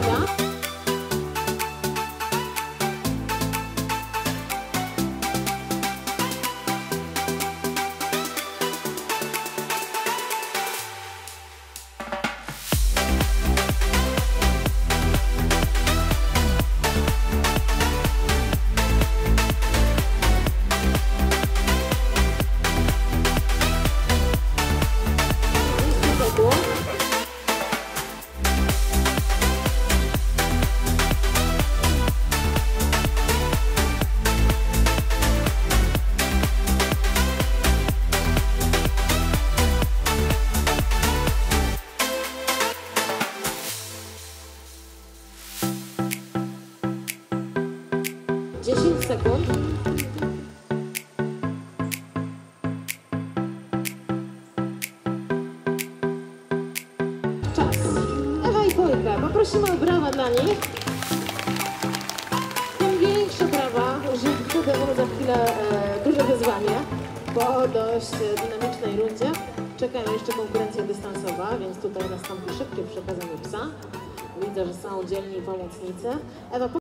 Uwaga. 10 sekund. Czas. Ewa i Wojtka, poprosimy o brawa dla nich. Tym większe brawa, że wtedy mamy za chwilę duże wyzwanie po dość dynamicznej rundzie. Czekają jeszcze konkurencja dystansowa, więc tutaj nastąpi szybkie przekazanie psa. Widzę, że są dzielni pomocnicy. Ewa,